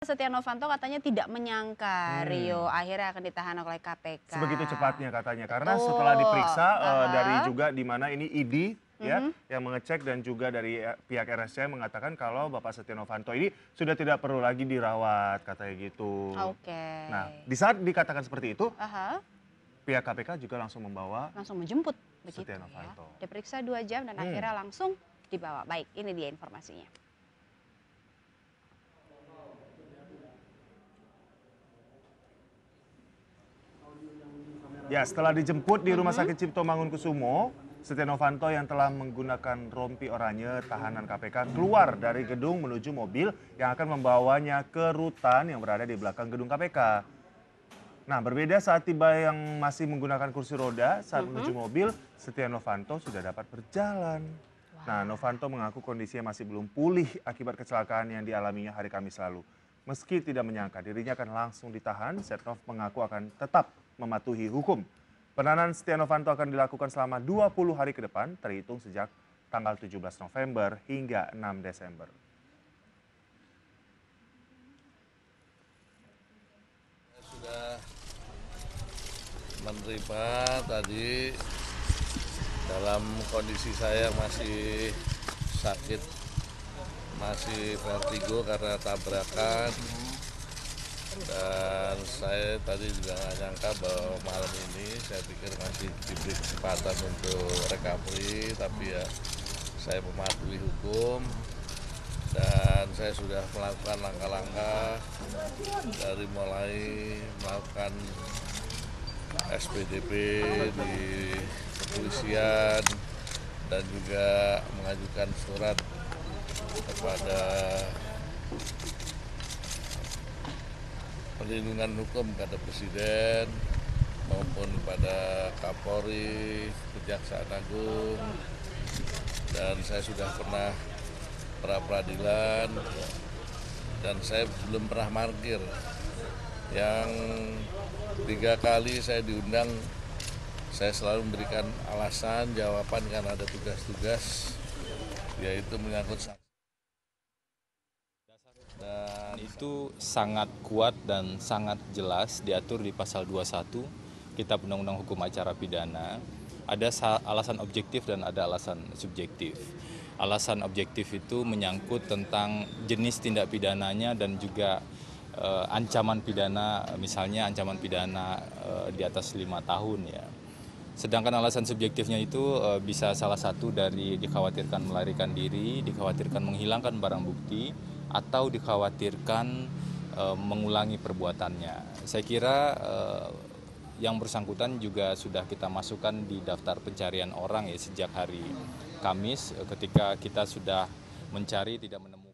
Setia Novanto katanya tidak menyangka Rio akhirnya akan ditahan oleh KPK. Sebegitu cepatnya katanya, karena Betul. setelah diperiksa dari Aha. juga di mana ini ID ya yang mengecek dan juga dari pihak RSCM mengatakan kalau Bapak Setia Novanto ini sudah tidak perlu lagi dirawat katanya gitu. Oke. Nah, di saat dikatakan seperti itu, Aha. pihak KPK juga langsung membawa Langsung menjemput begitu Setia ya. Novanto. Diperiksa 2 jam dan akhirnya langsung dibawa. Baik, ini dia informasinya. Ya, setelah dijemput di Rumah Sakit Cipto Mangunkusumo, Setia Novanto yang telah menggunakan rompi oranye tahanan KPK keluar dari gedung menuju mobil yang akan membawanya ke rutan yang berada di belakang gedung KPK. Nah, berbeda saat tiba yang masih menggunakan kursi roda, saat menuju mobil, Setia Novanto sudah dapat berjalan. Nah, Novanto mengaku kondisinya masih belum pulih akibat kecelakaan yang dialaminya hari Kamis lalu. Meski tidak menyangka dirinya akan langsung ditahan, Setnov mengaku akan tetap mematuhi hukum. Penahanan Setia Novanto akan dilakukan selama 20 hari ke depan, terhitung sejak tanggal 17 November hingga 6 Desember. Sudah menerima tadi dalam kondisi saya masih sakit, masih vertigo karena tabrakan. Dan saya tadi juga nggak nyangka bahwa malam ini saya pikir masih diberi kesempatan untuk recovery, tapi ya saya mematuhi hukum dan saya sudah melakukan langkah-langkah dari mulai melakukan SPDP di kepolisian dan juga mengajukan surat kepada perlindungan hukum kepada Presiden maupun kepada Kapolri, Kejaksaan Agung, dan saya sudah pernah pra peradilan dan saya belum pernah markir. Yang 3 kali saya diundang, saya selalu memberikan alasan, jawaban karena ada tugas-tugas, yaitu menyangkut saksi. Dan itu sangat kuat dan sangat jelas diatur di pasal 21 Kitab Undang-Undang Hukum Acara Pidana. Ada alasan objektif dan ada alasan subjektif. Alasan objektif itu menyangkut tentang jenis tindak pidananya dan juga ancaman pidana, misalnya ancaman pidana di atas 5 tahun ya. Sedangkan alasan subjektifnya itu bisa salah satu dari dikhawatirkan melarikan diri, dikhawatirkan menghilangkan barang bukti, atau dikhawatirkan mengulangi perbuatannya. Saya kira yang bersangkutan juga sudah kita masukkan di daftar pencarian orang ya sejak hari Kamis ketika kita sudah mencari tidak menemukan.